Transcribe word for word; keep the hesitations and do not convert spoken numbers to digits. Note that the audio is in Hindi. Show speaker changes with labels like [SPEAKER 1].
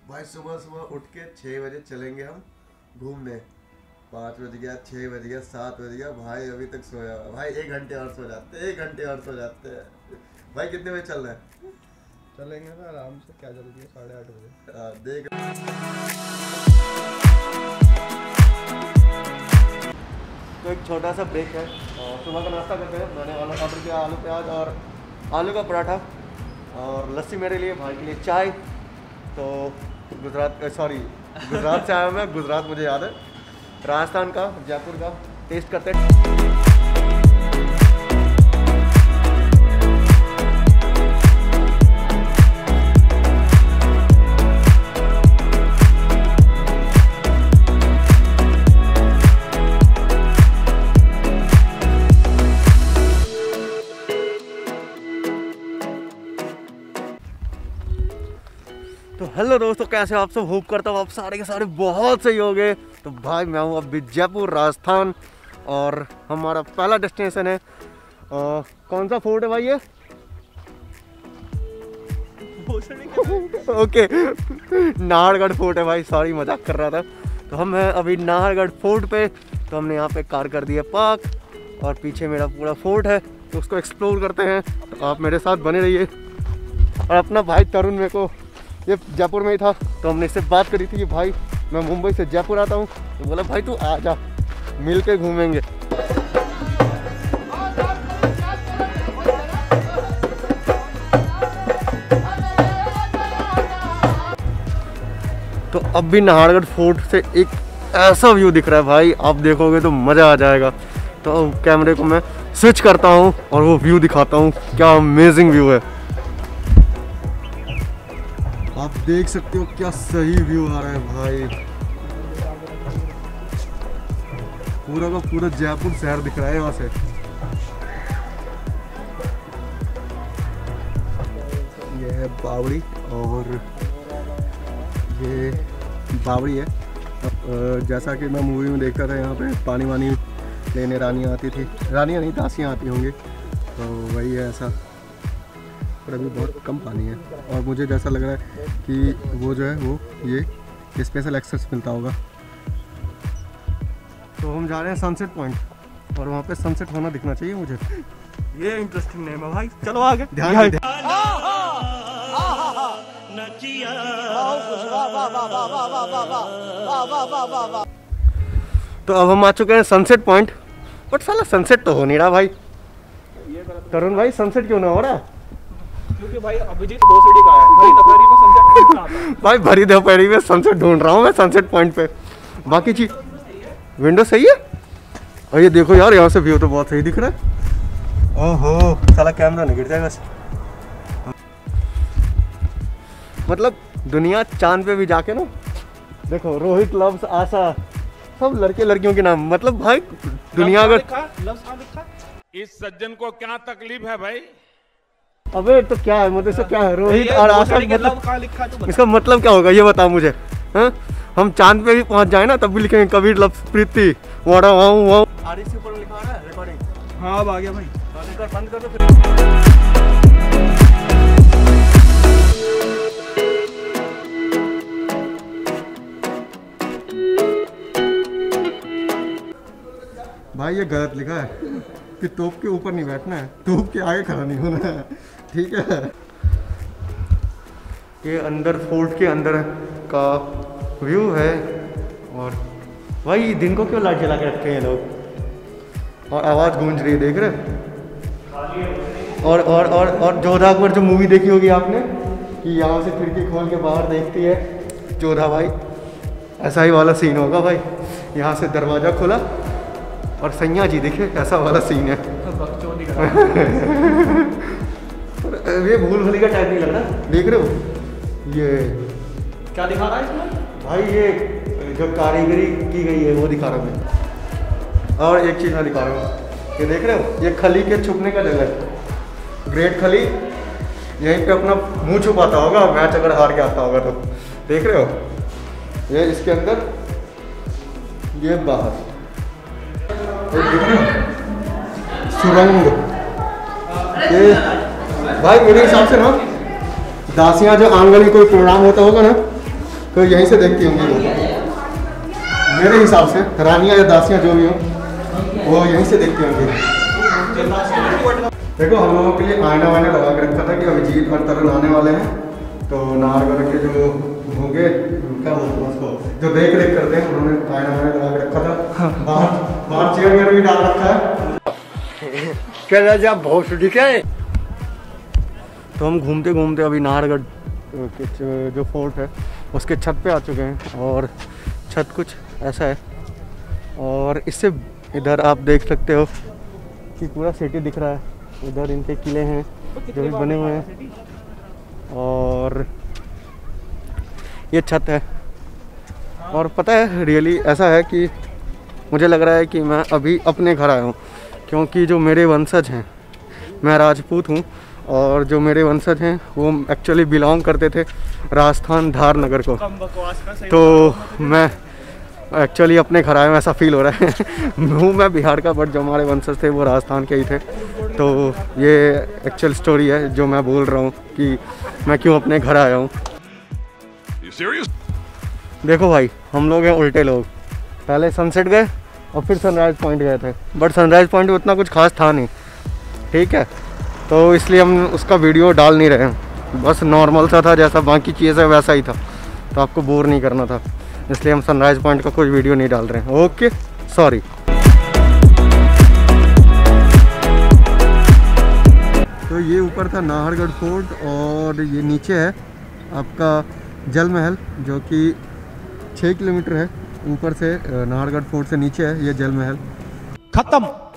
[SPEAKER 1] भाई सुबह सुबह उठ के छः बजे चलेंगे हम घूमने। पाँच बज गया, छः बज गया, सात बज गया, भाई अभी तक सोया हुआ। भाई एक घंटे और सो जाते हैं, एक घंटे और सो जाते हैं। भाई कितने बजे चल रहे हैं?
[SPEAKER 2] चलेंगे ना आराम से, क्या जल्दी है, साढ़े आठ बजे।
[SPEAKER 1] हाँ देख। तो एक छोटा सा ब्रेक है और सुबह का नाश्ता करते हैं। मैंने वाला ऑर्डर किया आलू प्याज और आलू का पराठा और लस्सी मेरे लिए, भाई के लिए चाय। तो गुजरात सॉरी गुजरात से आया मैं, गुजरात मुझे याद है, राजस्थान का जयपुर का टेस्ट करते हैं। तो हेलो दोस्तों, कैसे हो आप सब? होप करता हूँ आप सारे के सारे बहुत सही हो गए। तो भाई मैं हूँ अभी जयपुर राजस्थान और हमारा पहला डेस्टिनेशन है आ, कौन सा फोर्ट है भाई ये? ओके नाहरगढ़ फोर्ट है भाई, सॉरी मजाक कर रहा था। तो हम हैं अभी नाहरगढ़ फोर्ट पे। तो हमने यहाँ पे कार कर दी है पार्क और पीछे मेरा पूरा फोर्ट है, तो उसको एक्सप्लोर करते हैं। तो आप मेरे साथ बने रहिए। और अपना भाई तरुण मेरे को ये जयपुर में ही था, तो हमने इससे बात करी थी कि भाई मैं मुंबई से जयपुर आता हूँ। तो बोला भाई तू आ जा, मिल के घूमेंगे। तो अब भी नाहरगढ़ फोर्ट से एक ऐसा व्यू दिख रहा है भाई, आप देखोगे तो मज़ा आ जाएगा। तो कैमरे को मैं स्विच करता हूँ और वो व्यू दिखाता हूँ, क्या अमेजिंग व्यू है। आप देख सकते हो क्या सही व्यू आ रहा है भाई, पूरा का पूरा जयपुर शहर दिख रहा है यहाँ से। ये है बावड़ी और ये बावड़ी है। अब जैसा कि मैं मूवी में देखता था, यहाँ पे पानी वानी लेने रानियाँ आती थी, रानियाँ नहीं दासियाँ आती होंगी, तो वही है ऐसा। पर अभी बहुत कम पानी है और मुझे जैसा लग रहा है कि वो जो है वो ये स्पेशल एक्सेस मिलता होगा। तो हम जा रहे हैं सनसेट पॉइंट और वहाँ पे सनसेट होना दिखना चाहिए मुझे।
[SPEAKER 2] ये इंटरेस्टिंग नेम है भाई, चलो आगे।
[SPEAKER 1] ध्यान दे। तो अब हम आ चुके हैं सनसेट पॉइंट, बट साला सनसेट तो हो नहीं रहा भाई। तरुण भाई सनसेट क्यों ना हो रहा?
[SPEAKER 2] क्योंकि भाई अभिजीत भोसड़ी का है, भरी दोपहरी में सनसेट आता है।
[SPEAKER 1] भाई भरी दोपहरी में सनसेट ढूंढ रहा हूँ मैं सनसेट पॉइंट पे। बाकी चीज विंडो सही है और ये देखो यार, यहाँ से व्यू तो बहुत सही दिख रहा है। ओहो साला कैमरा नहीं गिर जाएगा। मतलब दुनिया चांद पे भी जाके ना, देखो रोहित लव्स आशा सब लड़के लड़कियों के नाम। मतलब भाई दुनिया अगर
[SPEAKER 3] इस सज्जन को क्या तकलीफ है भाई?
[SPEAKER 1] अबे तो क्या है, मतलब इसका क्या है रोहित और आशा, मतलब
[SPEAKER 2] कहाँ लिखा है?
[SPEAKER 1] इसका मतलब क्या होगा ये बता मुझे। हाँ हम चांद पे भी पहुंच जाए ना तब भी लिखेंगे कबीर लव प्रीति वाड़ा वाऊ वाऊ। आरडी से ऊपर लिखा है रिकॉर्डिंग।
[SPEAKER 2] हाँ अब आ गया भाई,
[SPEAKER 1] बंद कर बंद कर दो फिर। भाई ये गलत लिखा है कि तोप के ऊपर नहीं बैठना है, तोप के आगे खड़ा नहीं होना है, ठीक है। ये अंदर फोर्ट के अंदर का व्यू है। और भाई दिन को क्यों लाइट जला के रखते हैं लोग, और आवाज़ गूंज रही है, देख रहे। और और और और जोधा अकबर जो मूवी देखी होगी आपने कि यहाँ से खिड़की खोल के बाहर देखती है जोधा, भाई ऐसा ही वाला सीन होगा भाई। यहाँ से दरवाज़ा खुला और सैया जी देखे, ऐसा वाला सीन है। ये भूल भुलैया टाइप नहीं लग रहा, देख रहे हो ये
[SPEAKER 2] क्या दिखा रहा है इसमें
[SPEAKER 1] भाई? ये जो कारीगरी की गई है वो दिखा रहा हूँ मैं। और एक चीज़ मैं दिखा रहा हूँ, ये देख रहे हो, ये खली के छुपने का जगह है। ग्रेट खली यहीं पे अपना मुंह छुपाता होगा मैच अगर हार के आता होगा तो, देख रहे हो। ये इसके अंदर, ये बाहर, सुरंग। ये भाई मेरे हिसाब से ना दासियाँ जो आंगन में कोई प्रोग्राम होता होगा ना, तो यहीं से देखती होंगी वो, मेरे हिसाब से रानियाँ या दासियाँ जो भी हों वो यहीं से देखती होंगी। देखो हम लोगों के लिए आईना वाइना लगा के रखा था कि अभिजीत और तरन आने वाले हैं, तो नाहरगढ़ के जो होंगे क्या बोलते हैं उसको, जो देख रेख करते हैं, उन्होंने आईना वाइना लगा के रखा था। बाहर बाहर चेयर वेयर भी डाल रखा है।
[SPEAKER 4] क्या जब बहुत दिखे।
[SPEAKER 1] तो हम घूमते घूमते अभी नाहरगढ़ के जो फोर्ट है उसके छत पे आ चुके हैं, और छत कुछ ऐसा है, और इससे इधर आप देख सकते हो कि पूरा सिटी दिख रहा है। इधर इनके किले हैं जो भी बने हुए हैं, और ये छत है। और पता है रियली ऐसा है कि मुझे लग रहा है कि मैं अभी अपने घर आया हूँ, क्योंकि जो मेरे वंशज हैं, मैं राजपूत हूँ, और जो मेरे वंशज हैं वो एक्चुअली बिलोंग करते थे राजस्थान धार नगर को। तो मैं एक्चुअली अपने घर आया हूँ, ऐसा फील हो रहा है। हूँ मैं बिहार का, बट जो हमारे वंशज थे वो राजस्थान के ही थे। तो ये एक्चुअल स्टोरी है जो मैं बोल रहा हूँ कि मैं क्यों अपने घर आया हूँ। देखो भाई, हम लोग हैं उल्टे लोग। पहले सनसेट गए और फिर सनराइज़ पॉइंट गए थे, बट सनराइज़ पॉइंट में उतना कुछ खास था नहीं, ठीक है, तो इसलिए हम उसका वीडियो डाल नहीं रहे हैं। बस नॉर्मल सा था, जैसा बाकी चीज़ें वैसा ही था, तो आपको बोर नहीं करना था, इसलिए हम सनराइज़ पॉइंट का कोई वीडियो नहीं डाल रहे हैं। Okay, sorry. तो ये ऊपर था नाहरगढ़ फोर्ट, और ये नीचे है आपका जल महल, जो कि छः किलोमीटर है ऊपर से, नाहरगढ़ फोर्ट से नीचे है ये जल महल।
[SPEAKER 2] खत्म।